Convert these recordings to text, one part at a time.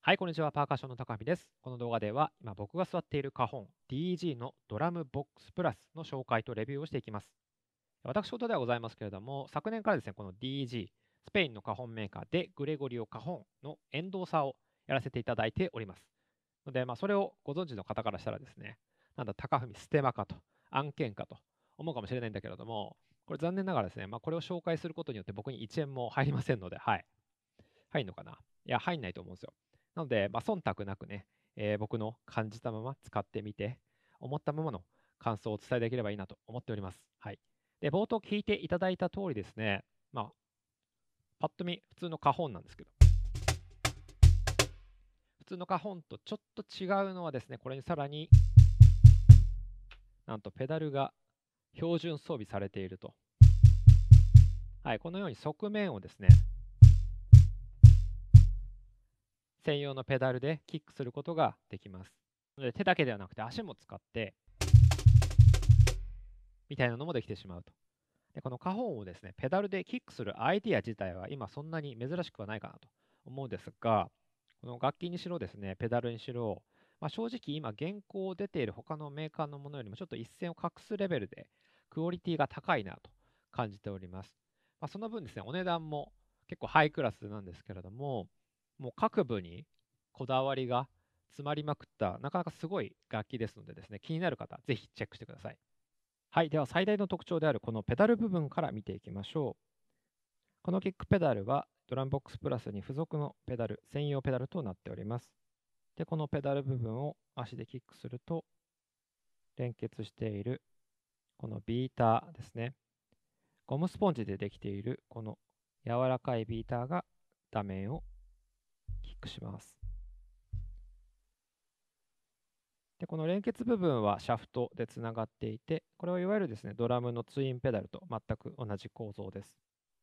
はい、こんにちは。パーカッションの高見です。この動画では、今僕が座っているカホン DG のドラムボックスプラスの紹介とレビューをしていきます。私事ではございますけれども、昨年からですね、この DG、スペインのカホンメーカーでグレゴリオ・カホンのエンドーサーをやらせていただいております。ので、それをご存知の方からしたらですね、なんだ、高文ステマかと、案件かと思うかもしれないんだけれども、これ残念ながらですね、これを紹介することによって僕に1円も入りませんので、はい。入んのかな？いや、入んないと思うんですよ。なので、忖度なくね、僕の感じたまま使ってみて、思ったままの感想をお伝えできればいいなと思っております。はい。で、冒頭聞いていただいた通りですね、パッと見、普通のカホンなんですけど、普通のカホンとちょっと違うのはですね、これにさらになんとペダルが標準装備されていると。はい、このように側面をですね、専用のペダルでキックすることができます。で、手だけではなくて足も使ってみたいなのもできてしまうと。で、このカホンをですね、ペダルでキックするアイディア自体は今そんなに珍しくはないかなと思うんですが、この楽器にしろですね、ペダルにしろ、正直今現行出ている他のメーカーのものよりもちょっと一線を画すレベルでクオリティが高いなと感じております。その分ですね、お値段も結構ハイクラスなんですけれども、もう各部にこだわりが詰まりまくったなかなかすごい楽器ですのでですね、気になる方、ぜひチェックしてください。はい、では最大の特徴であるこのペダル部分から見ていきましょう。このキックペダルはドラムボックスプラスに付属のペダル、専用ペダルとなっております。で、このペダル部分を足でキックすると、連結しているこのビーターですね。ゴムスポンジでできているこの柔らかいビーターが画面をキックします。で、この連結部分はシャフトでつながっていて、これはいわゆるですね、ドラムのツインペダルと全く同じ構造です。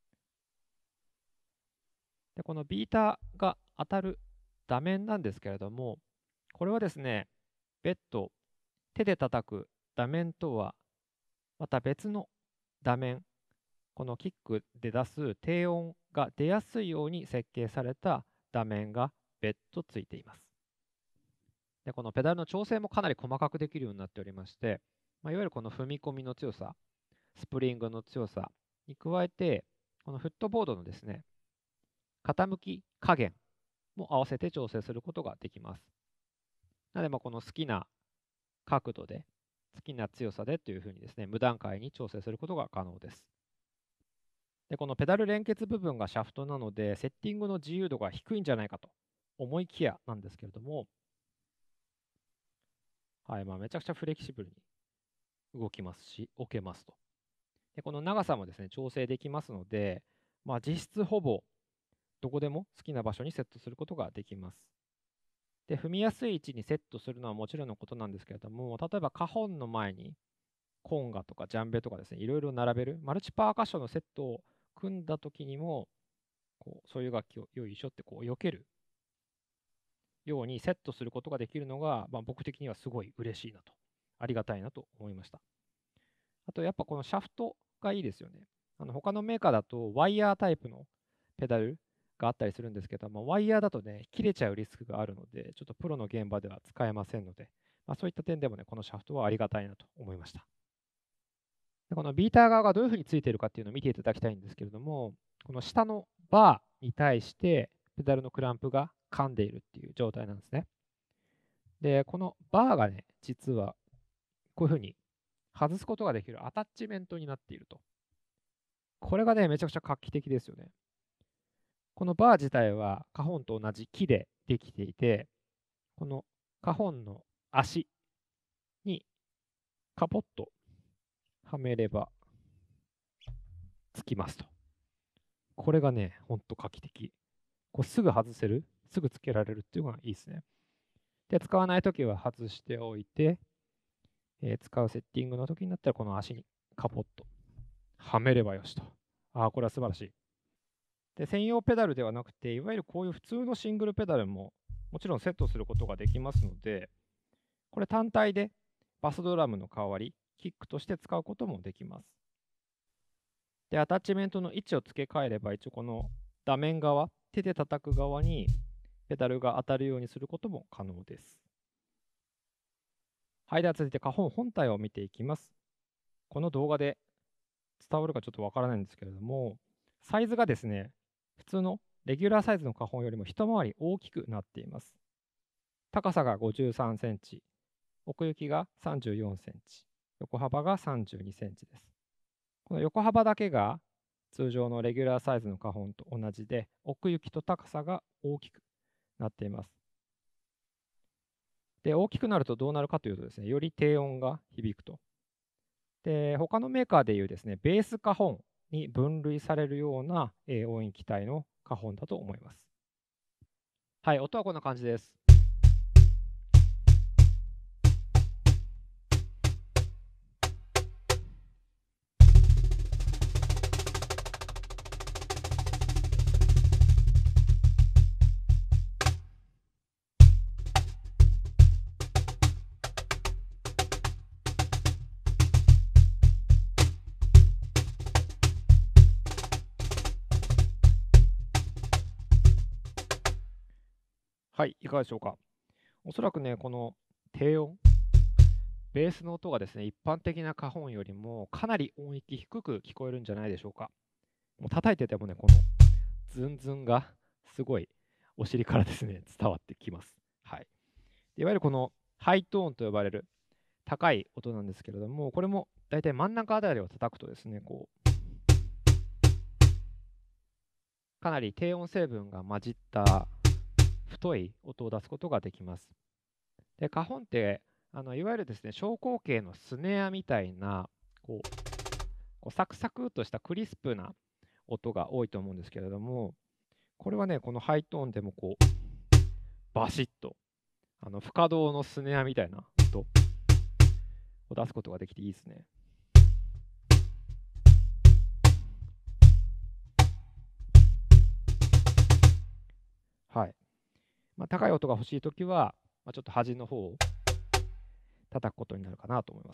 で、このビーターが当たる打面なんですけれども、これはですね、別途手で叩く打面とはまた別の打面、このキックで出す低音が出やすいように設計された打面が別途ついています。で、このペダルの調整もかなり細かくできるようになっておりまして、いわゆるこの踏み込みの強さ、スプリングの強さに加えて、このフットボードのですね、傾き加減も合わせて調整することができます。なので、この好きな角度で、好きな強さでというふうにですね、無段階に調整することが可能です。で、このペダル連結部分がシャフトなので、セッティングの自由度が低いんじゃないかと思いきやなんですけれども、はい、めちゃくちゃフレキシブルに動きますし、置けますと。で、この長さもですね、調整できますので、実質ほぼどこでも好きな場所にセットすることができます。で、踏みやすい位置にセットするのはもちろんのことなんですけれども、例えばカホンの前にコンガとかジャンベとかですね、いろいろ並べる、マルチパーカッションのセットを組んだ時にも、そういう楽器をよいしょって避けるようにセットすることができるのが、僕的にはすごい嬉しいなと、ありがたいなと思いました。あとやっぱこのシャフトがいいですよね。他のメーカーだとワイヤータイプのペダルがあったりするんですけども、ワイヤーだとね、切れちゃうリスクがあるので、ちょっとプロの現場では使えませんので、そういった点でもね、このシャフトはありがたいなと思いました。でこのビーター側がどういうふうについているかっていうのを見ていただきたいんですけれども、この下のバーに対してペダルのクランプが噛んでいるっていう状態なんですね。で、このバーがね、実はこういうふうに外すことができるアタッチメントになっていると。これがね、めちゃくちゃ画期的ですよね。このバー自体はカホンと同じ木でできていて、このカホンの足にカポッとはめればつきますと。これがね、ほんと画期的。すぐ外せる、すぐつけられるっていうのがいいですね。で、使わないときは外しておいて、使うセッティングのときになったらこの足にカポッとはめればよしと。これは素晴らしい。で、専用ペダルではなくて、いわゆるこういう普通のシングルペダルももちろんセットすることができますので、これ単体でバスドラムの代わり、キックとして使うこともできます。で、アタッチメントの位置を付け替えれば、一応この打面側、手で叩く側にペダルが当たるようにすることも可能です。はい、では続いて花本本体を見ていきます。この動画で伝わるかちょっとわからないんですけれども、サイズがですね、普通のレギュラーサイズの花本よりも一回り大きくなっています。高さが53センチ、奥行きが34センチ、横幅が32センチです。この横幅だけが通常のレギュラーサイズの花本と同じで、奥行きと高さが大きくなっています。で、大きくなるとどうなるかというとですね、より低音が響くと。で、他のメーカーでいうですね、ベース花本に分類されるような、音域帯の花本だと思います。はい、音はこんな感じです。はい、いかがでしょうか。おそらくね、この低音、ベースの音がですね、一般的な花本よりもかなり音域低く聞こえるんじゃないでしょうか。もう叩いててもね、このズンズンがすごいお尻からですね、伝わってきます。はい。いわゆるこのハイトーンと呼ばれる高い音なんですけれども、これもだいたい真ん中あたりを叩くとですね、こう、かなり低音成分が混じった太い音を出すことができます。で、花本っていわゆるですね、小口径のスネアみたいなこうサクサクっとしたクリスプな音が多いと思うんですけれども、これはね、このハイトーンでもこうバシッと不可動のスネアみたいな音を出すことができていいですね。はい。高い音が欲しいときは、ちょっと端の方を叩くことになるかなと思います。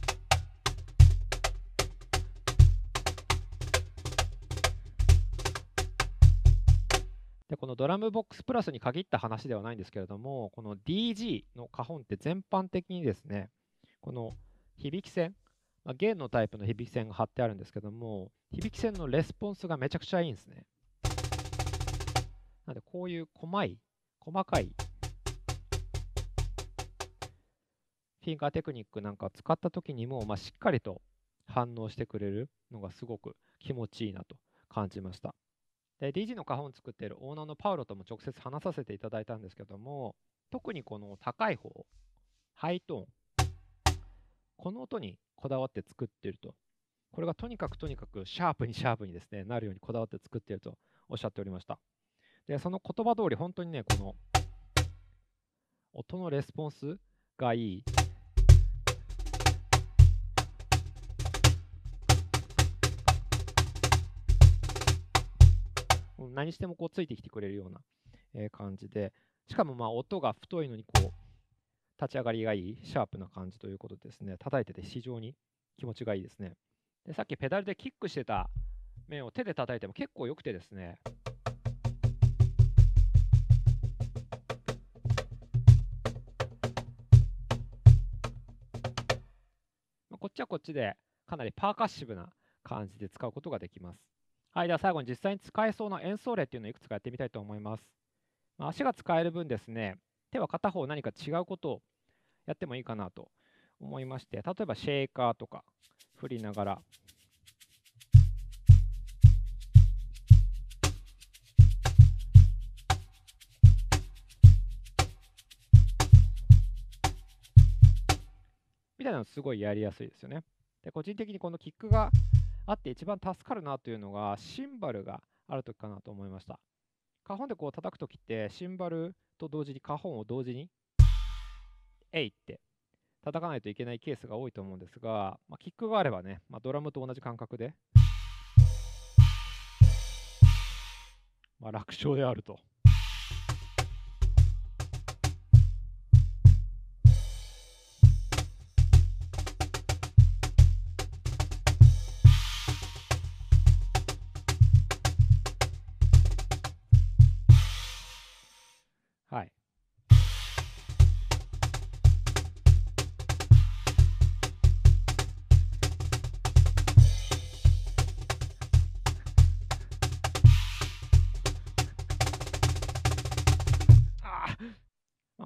で、このドラムボックスプラスに限った話ではないんですけれども、この DG の花本って全般的にですね、この響き線、弦のタイプの響き線が貼ってあるんですけども、響き線のレスポンスがめちゃくちゃいいんですね。なので、こういう細かいフィンガーテクニックなんかを使った時にも、しっかりと反応してくれるのがすごく気持ちいいなと感じました。で、DG の花本を作っているオーナーのパウロとも直接話させていただいたんですけども、特にこの高い方、ハイトーン、この音にこだわって作っていると。これがとにかくシャープにですね、なるようにこだわって作っているとおっしゃっておりました。で、その言葉通り本当にね、この音のレスポンスがいい。何してもこうついてきてくれるような感じで、しかも音が太いのにこう立ち上がりがいいシャープな感じということですね。叩いてて非常に気持ちがいいですね。で、さっきペダルでキックしてた面を手で叩いても結構良くてですね、こっちはこっちでかなりパーカッシブな感じで使うことができます。はい、では最後に実際に使えそうな演奏例っていうのをいくつかやってみたいと思います。足が使える分ですね、手は片方何か違うことをやってもいいかなと思いまして、例えばシェーカーとか振りながら、みたいなのすごいやりやすいですよね。で、個人的にこのキックがあって一番助かるなというのがシンバルがあるときかなと思いました。花本でこう叩くときってシンバルと同時に花本を同時にえいって叩かないといけないケースが多いと思うんですが、キックがあればね、ドラムと同じ感覚で、楽勝であると。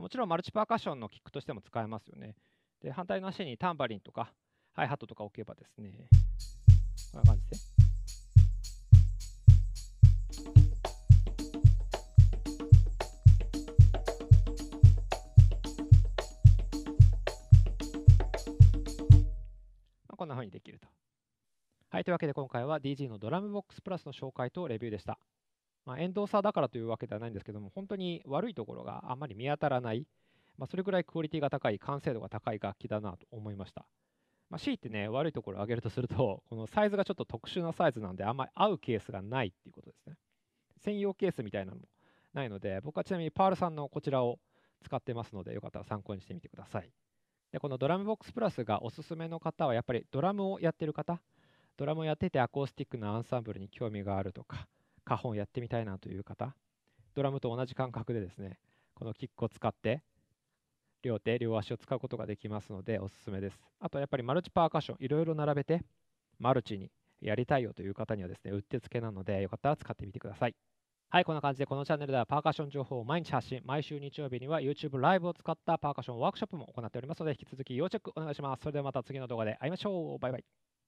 ちろんマルチパーカッションのキックとしても使えますよね。で、反対の足にタンバリンとかハイハットとか置けばですね、こんな感じで。こんな風にできると。はい、というわけで今回は DG のドラムボックスプラスの紹介とレビューでした。エンドーサーだからというわけではないんですけども、本当に悪いところがあまり見当たらない、それぐらいクオリティが高い、完成度が高い楽器だなと思いました。強いてね、悪いところを挙げるとすると、このサイズがちょっと特殊なサイズなんで、あんまり合うケースがないっていうことですね。専用ケースみたいなのもないので、僕はちなみにパールさんのこちらを使ってますので、よかったら参考にしてみてください。で、このドラムボックスプラスがおすすめの方は、やっぱりドラムをやってる方、ドラムをやっててアコースティックなアンサンブルに興味があるとか、カホンやってみたいなという方、ドラムと同じ感覚でですね、このキックを使って両手、両足を使うことができますのでおすすめです。あとやっぱりマルチパーカッション、いろいろ並べてマルチにやりたいよという方にはですね、うってつけなのでよかったら使ってみてください。はい、こんな感じでこのチャンネルではパーカッション情報を毎日発信、毎週日曜日には YouTube ライブを使ったパーカッションワークショップも行っておりますので、引き続き要チェックお願いします。それではまた次の動画で会いましょう。バイバイ。